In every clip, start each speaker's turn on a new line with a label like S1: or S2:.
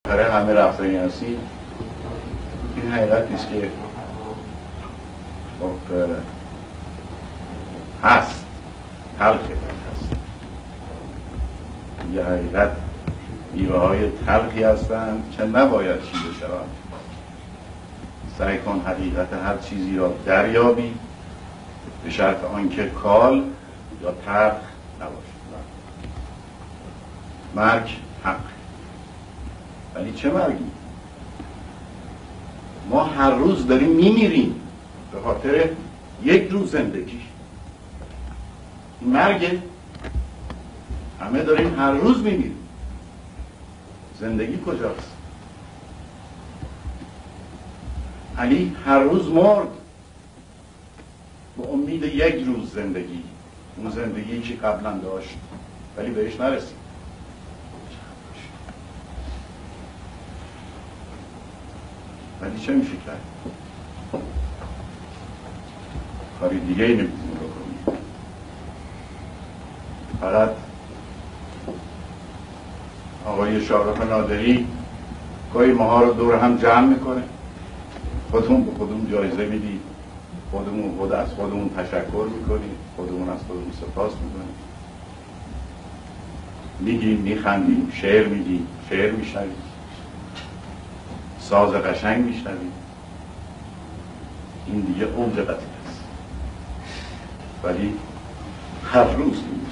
S1: برای همه رفتاری هستی این حقیقت نیست که هست تلخه هست یه حقیقت میوه های تلخی هستند که نباید چیده شود. سعی کن حقیقت هر چیزی را دریابی به شرط آنکه کال یا تلخ نباشد. مرگ حق، ولی چه مرگی؟ ما هر روز داریم میمیریم به خاطر یک روز زندگی. مرگ همه داریم هر روز میمیریم. زندگی کجاست؟ علی هر روز مرد به امید یک روز زندگی، اون زندگی که قبلا داشت ولی بهش نرسید. ولی چه میشه کرد؟ کاری دیگه ای نمیتونیم بکنیم. فقط آقای شارق نادری گاهی ماها رو دور هم جمع میکنه، خودمون به خودمون جایزه میدیم، خود از خودمون تشکر میکنیم، خودمون از خودمون سپاس میکنیم، میگیم، میخندیم، شعر میگیم، شعر میشنویم، ساز قشنگ میشنویم. این دیگه اوج قضیه است. ولی هر روز میگیم.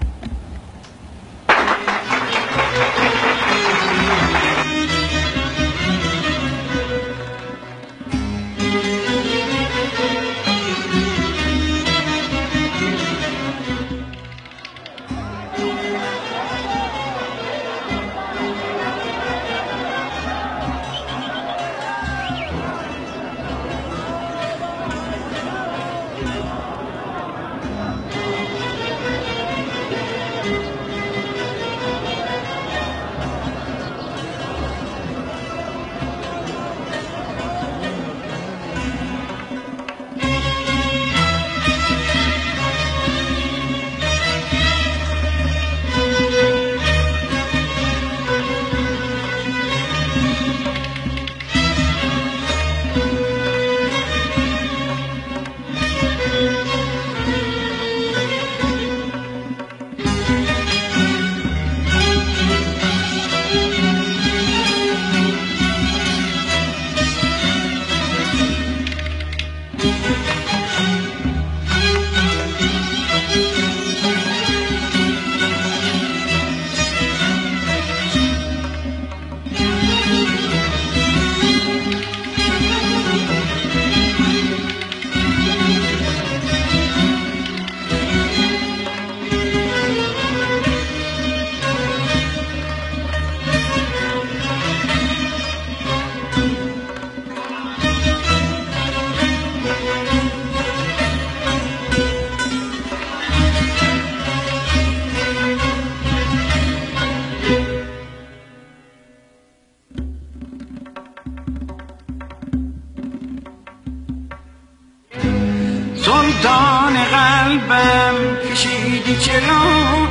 S2: سلطان قلبم کشیدی چرا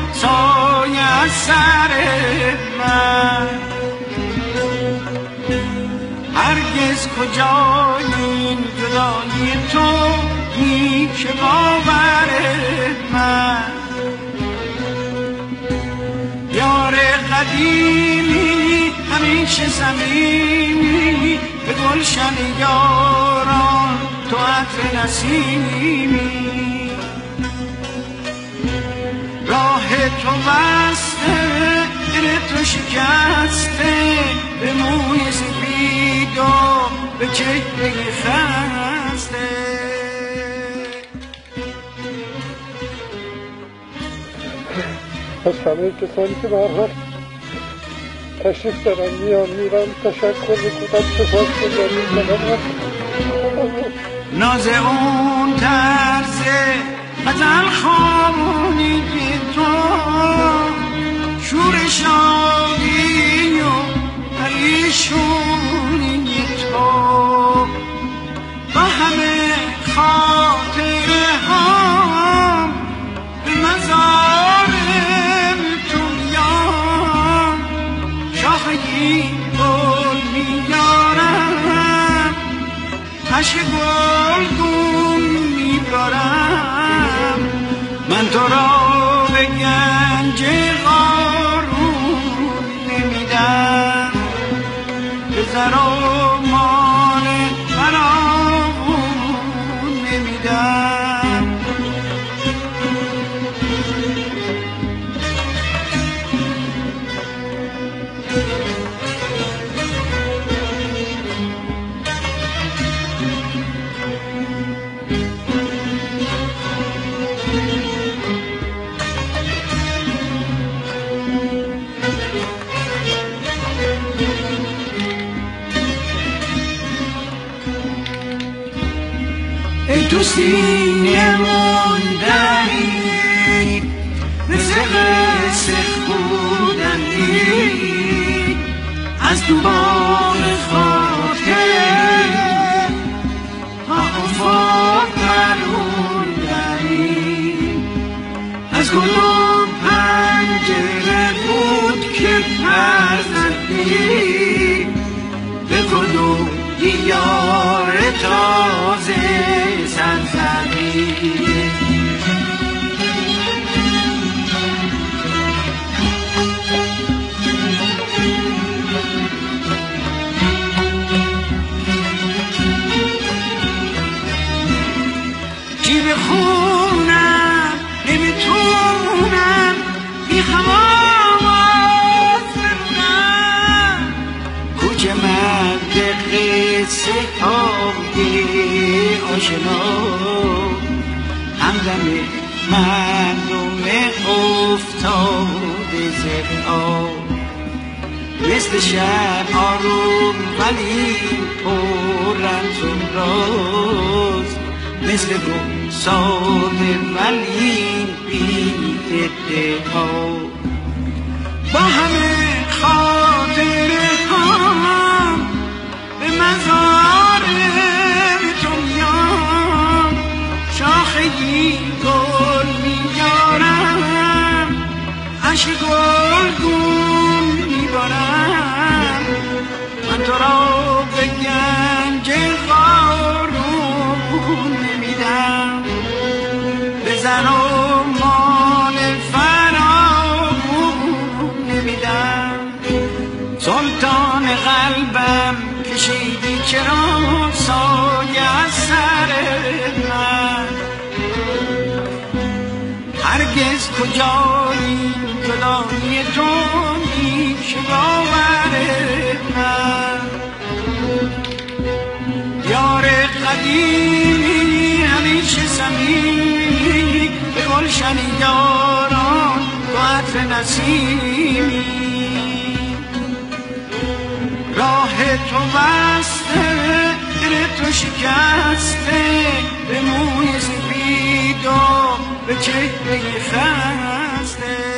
S2: سایه از سر من، هرگز کجای این جدایی تو میشه باور من. یار قدیمی همیشه صمیمی به گلشن یاران تو عطر نسیمی، راه تو بسته دل تو شکسته به موی سپید و به چهره خسته.
S3: از همه کسانی که به هر حال تشریف دارن میان میرن تشکر میکنم، سپاس گذاری.
S2: ناز اون طرز غزل خوانی تو، شور شادی و پریشونی تو، با همه خاطره هم به مزار تو میان. شاخگی اشک گلگون میبارم، من تو را به گنج قارون نمیدم، به زر و مال فراوون نمیدم. ای تو سینه موندنی، مثل قصه خودنی، از دوباره خاطر تا افاق پروندنی، از گل و پنجره بود که پر زدی، به گل و دیار تازه سرزمین. جیب خونم نمیتونم بیخم آواز بمونم، کوچه مرد قصه های آشنا، همدم مردم افتاده زبا، مثل شب آروم ولی پر رمز و راز، مثل گم ساده ولی بی ادعا، با همه خاطره هم به مزار تو میام، شاخگی گل میارم، اشک گلگون میبارم، من تو را به گنج قارون نمیدم، به زر و مال فراوون نمیدم. سلطان قلبم کشیدی چرا سایه از سر من، هرگز کجایی جدایی تو میشه باور من، یار قدیمی همیشه صمیمی، به گلشن یاران تو عطر نسیمی، راه تو بسته دل تو شکسته، به موی سفید و به چهره خسته.